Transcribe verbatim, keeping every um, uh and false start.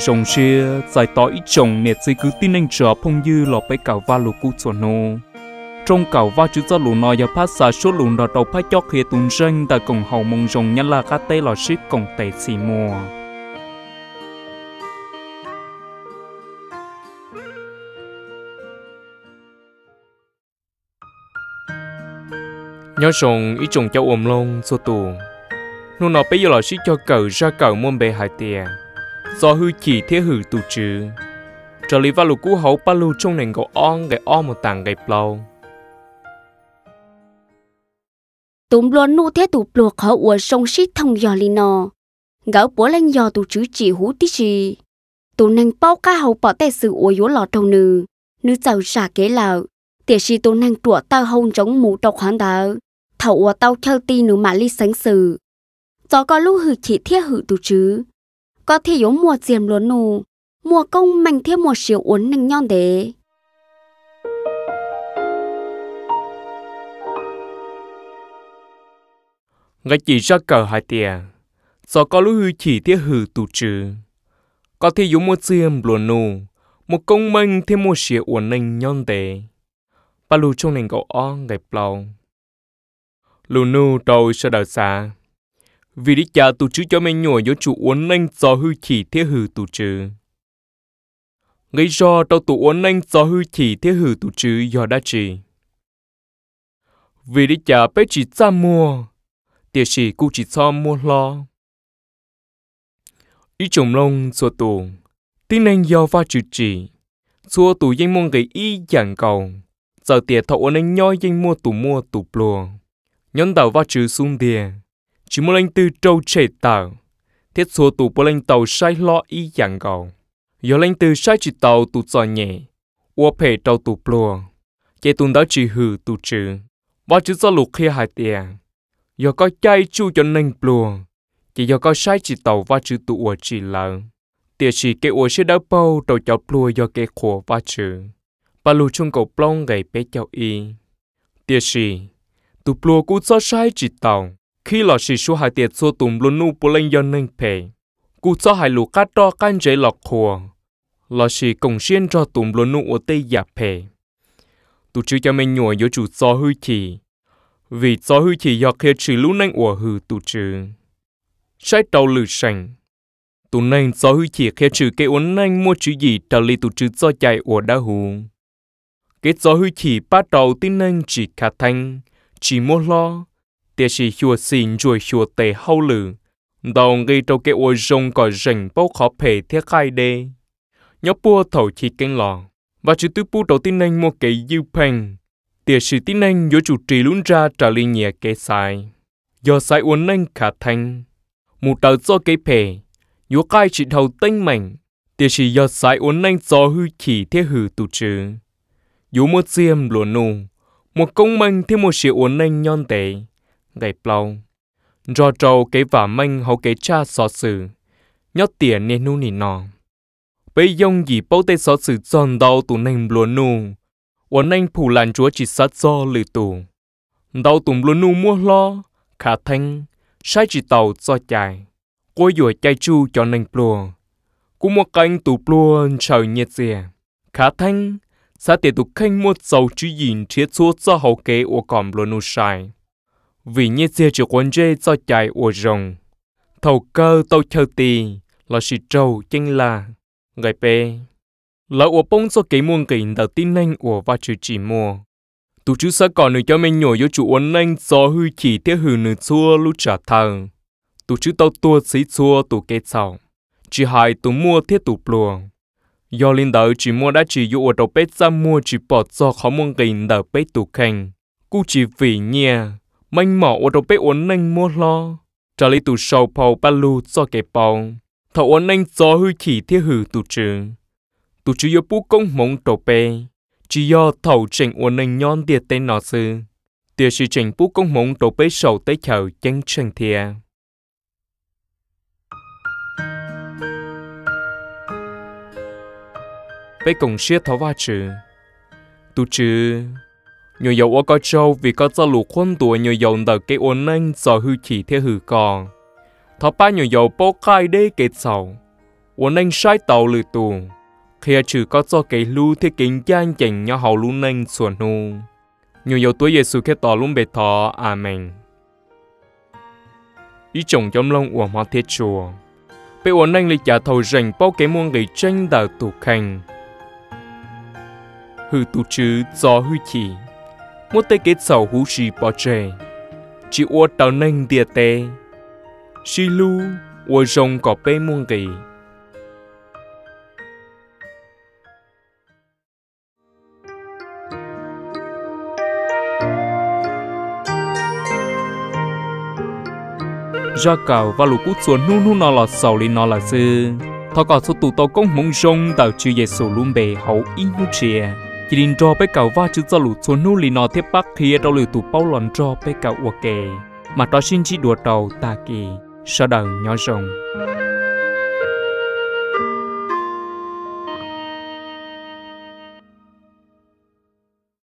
rồng xia giải tỏ ít chồng nét dây cứ tin anh trở phong dư lọ bay cào va lù cú chuẩn nô trong cào va chữ cho lù nọ giờ phát xả số lù đỏ đầu phát chót khi tuần sinh tại cổng hậu mông rồng nhăn là các tay lọ ship cổng tệ xì mùa nhớ rồng ít chồng cho ôm lông số tù nô nọ bây giờ lọ ship cho cờ ra cờ môn bề hải tiền do hư chỉ thế hử tụ chứ trở lý vào lục cú hậu ba lù trong nền gỗ on gậy on một tảng gậy plau tụm luôn nu thế tụ pluộc họ uổng sông xít thông giò li nọ gạo bố lên giò tụ chứ chỉ hú tí gì tụ nền bao cá hậu bỏ tay sự uổng yếu lọ trâu nư nư giàu xả kế lợ tiệt si tụ nền tụa tao hông chống mù độc hoáng đá thầu uổng tao theo ti nửa mà li sánh sự do có lúc hử chỉ thế hử tụ chứ có thể yếu mùa diềm luôn nụ mùa công mạnh thêm một siêu uốn nành nhon đế ngay chỉ ra cờ hai tiền do có lúc hư chỉ thế hử tụ chứ có thể yếu mùa diềm luôn nụ một công mạnh thêm một siêu uốn nành nhon đế ba lù trong nền gỗ on gạch plau lù nụ tôi sẽ đợi xa vì đi cha tụ chứ cho mình nhồi vô chủ uốn nanh do hư chỉ thế hư tụ chứ gây do tao tụ uốn nanh do hư chỉ thế hư tụ chứ do đã chỉ vì đi cha bé chỉ ra mua tiệt chỉ cũng chỉ cho mua lo ý chồng lông xua tụ tin anh do va chữ chỉ xua tụ danh mong gây ý giảng cầu giờ tiệt thọ uốn nanh nhoi danh mua tụ mua tụ plua nhón đầu va chữ xuống địa chỉ muốn anh từ trâu chạy tàu thiết số tụ bố anh tàu sai lo ý dạng gầu giờ anh từ sai chỉ tàu tụ giò nhẹ ua phê tàu tụ plua chế tụi đó chỉ hử tụ trừ ba chữ do lục khi hai tiền giờ có chay chu cho nên plua chỉ giờ có sai chỉ tàu ba chữ tụ ua chỉ lờ tiệt chỉ cái ua sẽ đỡ bao tàu cho plua do cái khổ ba chữ ba lù chung cầu plong gầy bé cháu y tiệt chỉ tụ plua cũng do sai chỉ tàu khi lọ xì số hai tiệt số tụm luôn nu bố lên dân nên phê cú cho hai lũ cát to can chế lọt khua lọ xì cổng xiên cho tụm luôn nu ở tây giả phê tụ chứ cho mình nhồi vô chủ do hư chỉ vì do hư chỉ do khi chỉ lũ nên ủa hư tụ chứ sai tàu lử sành tụ nên do hư chỉ khi trừ cái uốn nên mua chữ gì tàu li tụ chứ do chạy ủa đã hù cái do hư chỉ bắt đầu tin nên chỉ khả thanh chỉ mua lo tiệt sĩ chùa xin rồi chùa tề hậu lử đầu gây trâu cái ô rồng có rình bao khó phê thiết khai đê nhóc bua thầu chỉ kênh lò và chữ tư bu đầu tiên anh một cái dư phèn tiệt sĩ tin anh do chủ trì luôn ra trả lời nhẹ cái sai do sai uốn anh khả thanh một tờ do cái phê do cái chỉ đầu tinh mạnh tiệt sĩ do sai uốn anh do hư chỉ thiết hư tụ chứ do một diêm luôn nụ một công mạnh thêm một sự uốn anh nhon tệ gầy plau do trâu cái vả manh hậu cái cha xóa sử nhót tiền nên nu nỉ nọ bây dông gì bao tê xóa sử giòn đau tụ nành luôn nu uốn anh phủ làn chúa chỉ sát do lử tụ đau tụm luôn nu mua lo khả thanh sai chỉ tàu do chạy cô dùa chạy chu cho nành plua cú một canh tụ plua trời nhiệt dè khả thanh sa tiền tụ khanh một dầu chữ nhìn thiết số do hậu kế của còm luôn nu sai vì như xe chỉ quan dê do chạy ủa rồng thầu cơ tàu chờ tì là sĩ trâu chênh là gầy bê là ủa bông do cái muôn kỉnh đầu tin anh ủa và chữ chỉ mua tụ chứ sẽ còn người cho mình nhồi vô chủ uốn anh do hư chỉ thế hư nửa xua lúc trả thờ tụ chứ tàu tua xí xua tụ kết sầu chỉ hai tụ mua thiết tụ plua do linh đỡ chỉ mua đã chỉ dụ ở đầu bếp ra mua chỉ bỏ do khó muôn kỉnh đầu bếp tụ khanh cú chỉ vì nhẹ mình mỏ ở đâu bé uốn nanh mua lo trả lý tụ sầu phao ba lu cho cái bao thầu uốn nanh do hư chỉ thiết hư tụ chứ tụ chứ do bú công mong đầu bé chỉ do thầu trình uốn nanh nhon địa tên nọ sư tiệt sĩ trình bú công mong đầu bé sầu tới chờ chân chân thia bé cùng siết thấu va chữ tụ chứ nhiều dầu ở coi châu vì có cho lục khuôn tuổi nhiều dầu đợt cái ổn anh giờ hư chỉ theo hư còn thọ ba nhiều dầu bó cay đê kẹt sầu 我能晒到了多，khi chữ có cho cái lu thì kính gian chỉnh nhau hậu lu nên xuân hu, nhiều yếu tuổi Giêsu cái tỏ luôn bề thọ, Amen. Ý chồng trong lòng của họ thiết chùa, bây giờ nên lịch trả thầu rành bao cái muôn người tranh đào tụ khanh, hư tụ chữ gió hư chỉ, một tay kết sầu hú xì bỏ trẻ, chỉ ô tàu nên địa tê, xì lu, ô rồng có bê muôn người. Ra cầu và lũ cút xuống nu nu nó là sầu li nó là sư, thọ cả số tụ tàu công mông rong đào chữ Giêsu luôn bề hậu in nu chia, chỉ định cho bé cầu va chữ cho lũ xuống nu li nó tiếp bắc kia đâu lũ tụ bao lần cho bé cầu ok, mà đó xin chỉ đùa đầu ta kỳ, sau đầu nhỏ rồng.